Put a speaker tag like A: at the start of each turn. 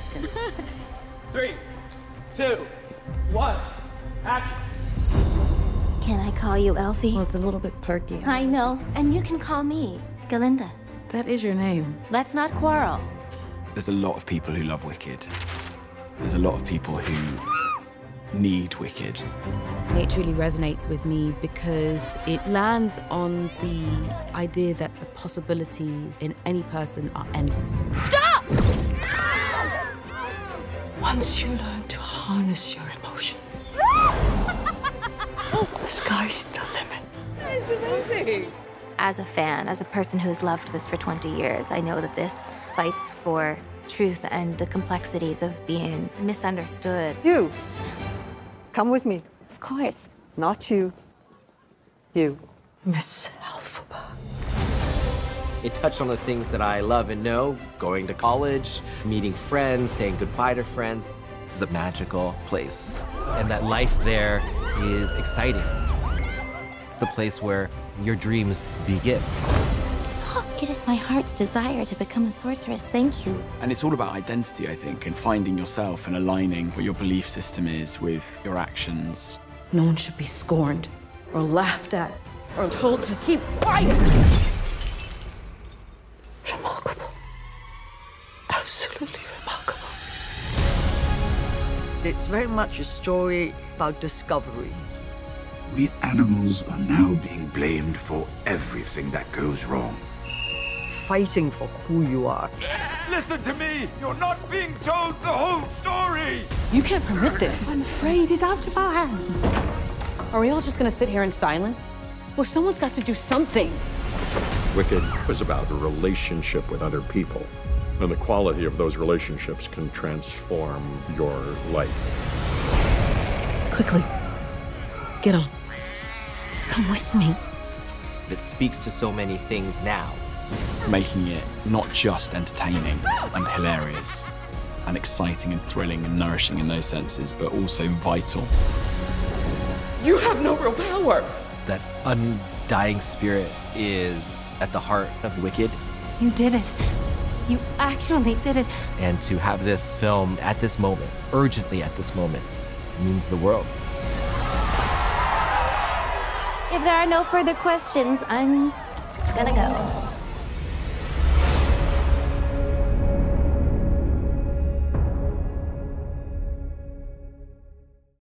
A: seconds.
B: 3, 2, 1, action.
C: Can I call you Elfie?
A: Well, it's a little bit perky.
C: I know, and you can call me Galinda.
A: That is your name.
C: Let's not quarrel.
D: There's a lot of people who love Wicked. There's a lot of people who need Wicked.
E: It truly resonates with me because it lands on the idea that the possibilities in any person are endless.
C: Stop!
F: Once you learn to harness your emotion, the sky's the limit.
E: It's amazing.
C: As a fan, as a person who's loved this for 20 years, I know that this fights for truth and the complexities of being misunderstood.
F: You, come with me.
C: Of course.
F: Not you. You. Miss Elphaba.
G: It touched on the things that I love and know, going to college, meeting friends, saying goodbye to friends. This is a magical place. And that life there is exciting. It's the place where your dreams begin.
C: It is my heart's desire to become a sorceress. Thank you.
D: And it's all about identity, I think, and finding yourself and aligning what your belief system is with your actions.
A: No one should be scorned or laughed at or told to keep quiet.
F: Remarkable. Absolutely remarkable. It's very much a story about discovery.
H: We animals are now being blamed for everything that goes wrong.
F: Fighting for who you are.
H: Listen to me! You're not being told the whole story!
A: You can't permit this. I'm afraid he's out of our hands. Are we all just gonna sit here in silence? Well, someone's got to do something.
I: Wicked is about a relationship with other people, and the quality of those relationships can transform your life.
A: Quickly, get on.
C: Come with me.
G: It speaks to so many things now.
D: Making it not just entertaining and hilarious and exciting and thrilling and nourishing in those senses, but also vital.
A: You have no real power.
G: That undying spirit is at the heart of Wicked.
C: You did it. You actually did it.
G: And to have this film at this moment, urgently at this moment, means the world.
C: If there are no further questions, I'm gonna go.